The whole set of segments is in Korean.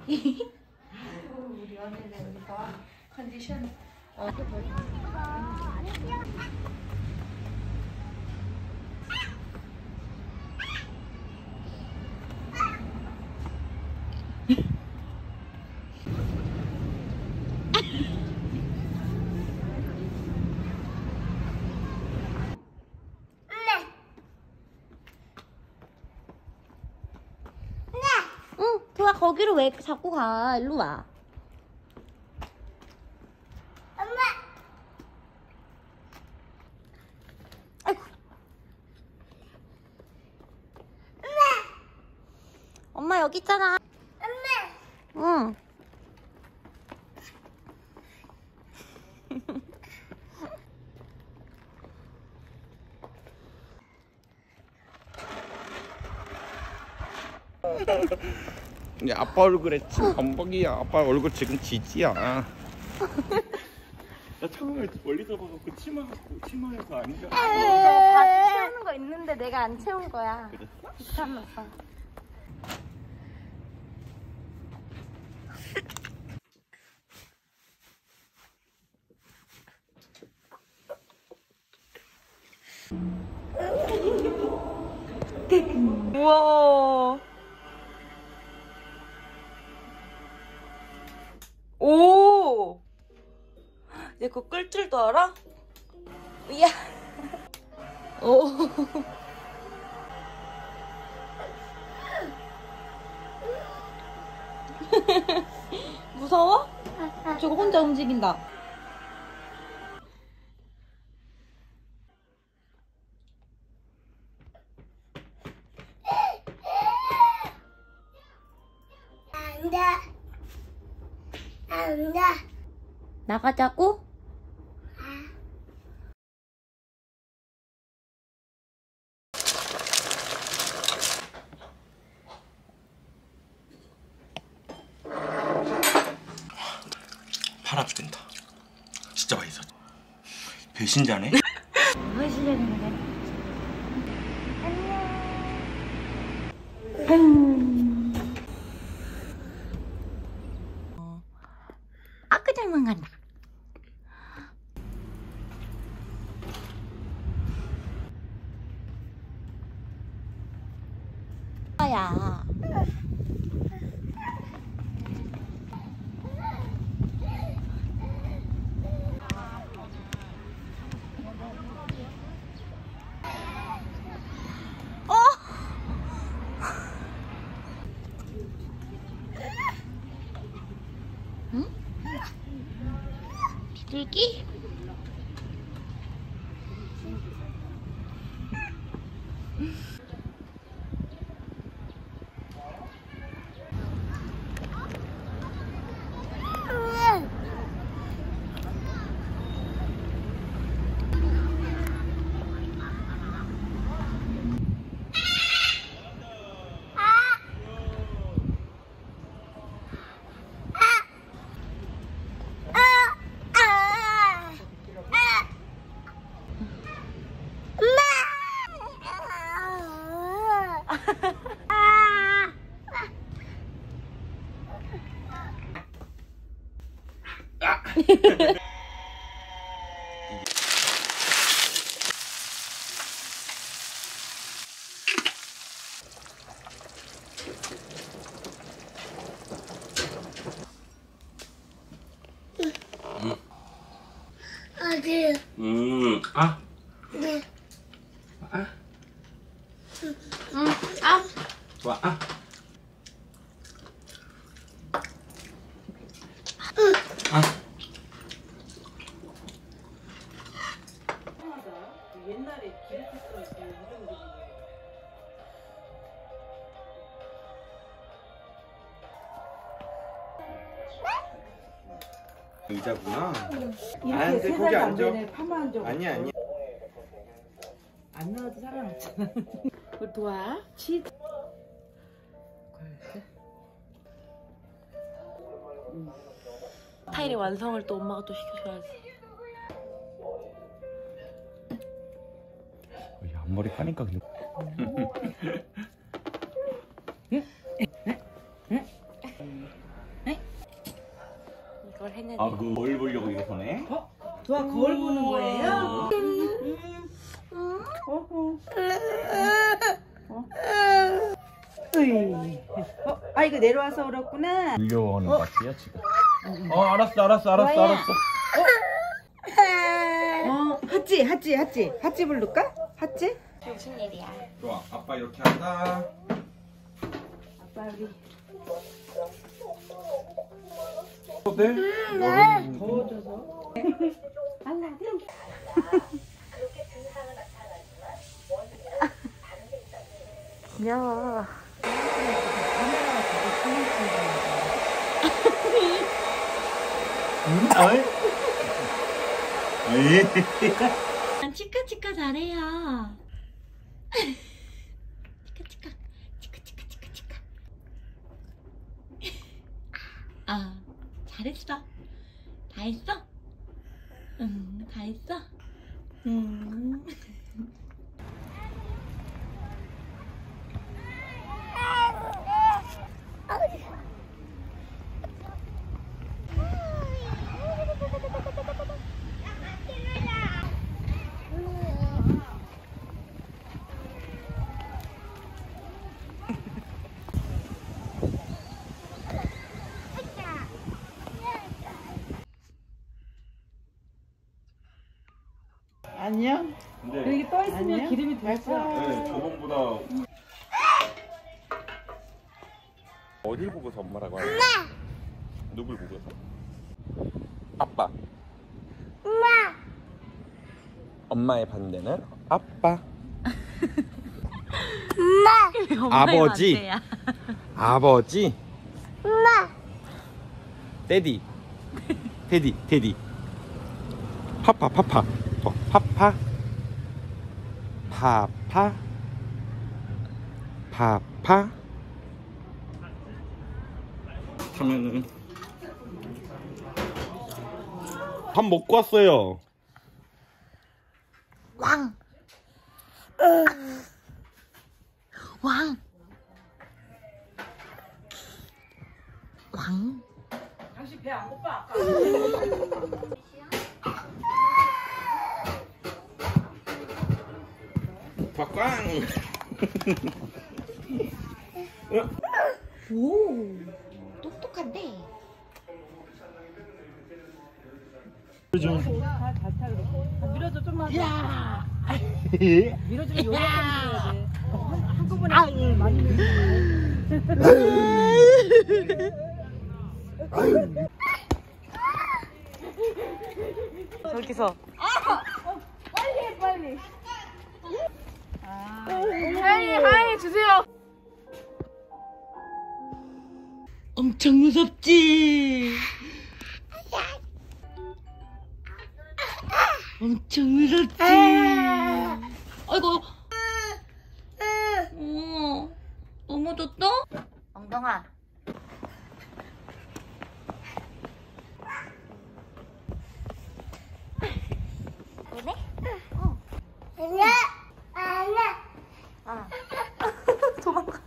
우리 언니는 우리 다 컨디션. 도아 거기로 왜 자꾸 가? 일로 와. 엄마. 아이고. 엄마 여기 있잖아. 엄마. 응. 야, 아빠 얼굴에 침 범벅이야. 아빠 얼굴 지금 지지야. 나 처음에 멀리서 봐갖고 치마에서 아닌가? 바지 채우는 거 있는데 내가 안 채운 거야. 그랬어? 귀찮았어. 우와. 오. 얘 그거 끌 줄도 알아? 이야. 오. 무서워? 저거 혼자 움직인다. 안돼. 안돼. 나가자고? 팔 아프된다. 진짜 맛있어. 배신자네? 뭐 하시려는 거야? 안녕. 그냥만 간다. 야. 응? 비둘기? 어디? 아. 네. 아. 아. 와. 아. 아. 옛날에 기획했던 그 이름들이. 의자구나. 이렇게 세 거기 살도 안 앉아. 되네. 파마 한 적. 아니야, 아니야. 안 나와도 살아남잖아. 그 도와? 치. 타일의 완성을 또 엄마가 또 시켜줘야지. 야, 앞머리 하니까 근데. 아, 그 뭘 보려고 이거 보네? 도아 거울 보는 거예요? 으이. 아 이거 내려와서 그렇구나. 물려오는 것 같아요 지금. 알았어. 하찌 부를까? 하찌? 무슨 일이야? 좋아, 아빠 이렇게 한다. 아빠 우리 어때? 더워져서. 알라딘. 귀여워. 치카치카 잘해요. 치카치카. 아, 잘했어. 다 했어? 응, 다 했어? 안녕. 근데 여기 떠 있으면 기름이 더 차. 네, 저번보다 어딜 보고서 엄마라고 하는 거야? 누굴 보고서? 아빠. 엄마의 반대는 아빠. 아버지. 아버지. 데디. 데디. 파파. 파파. 하면은 밥 먹고 왔어요. 왕. 당신 배 안 고파? 아까. 꽉. 오, 똑똑한데. 밀어줘 좀만. 야. 밀어주면 요리하면 밀어야 돼. 한꺼번에 많이 밀면. 저기서 빨리. 하이 주세요. 엄청 무섭지? 엄청 무섭지? 아이고. 넘어졌다? 엉덩아. 그래? 도망가.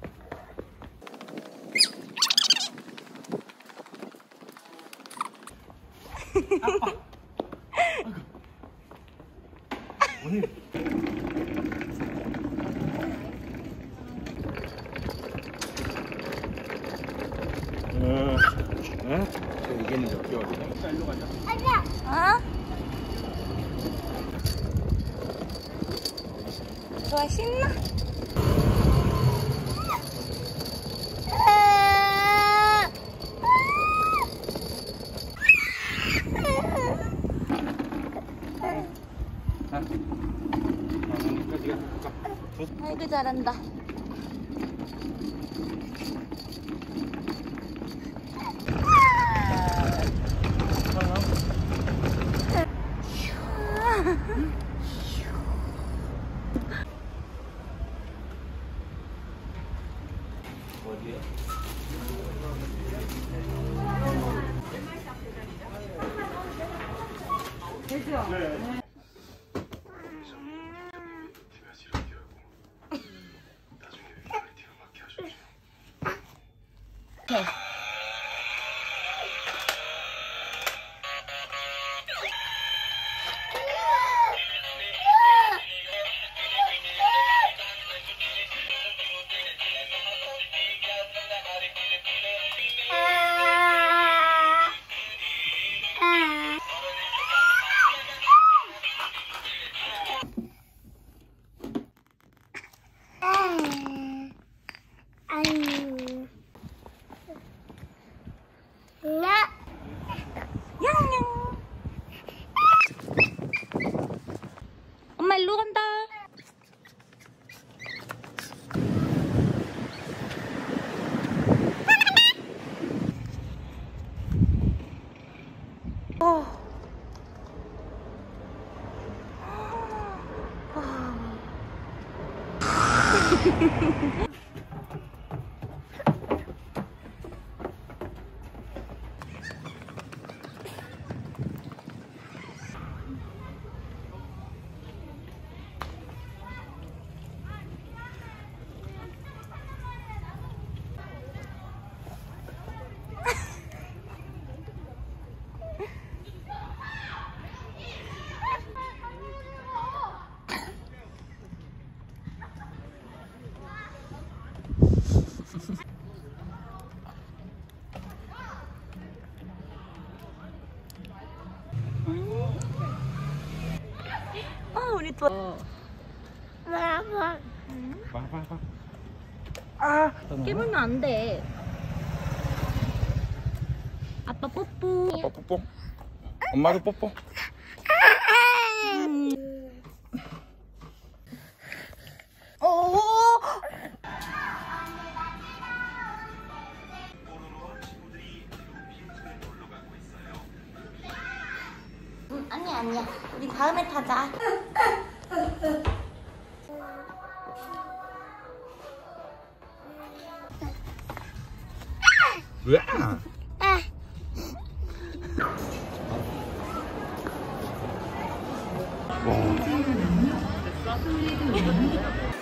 이게는 몇 개월이야? 일로 가자. 어? 좋아, 신나? 아이고, 잘한다. 어디에? 되죠? 네. 엄마 일로 간다. 우리 또 봐봐. 깨물면 안 돼. 아빠 뽀뽀. 아빠 뽀뽀. 엄마도 뽀뽀. 아니야. 우리 다음에 타자. 으아. 와.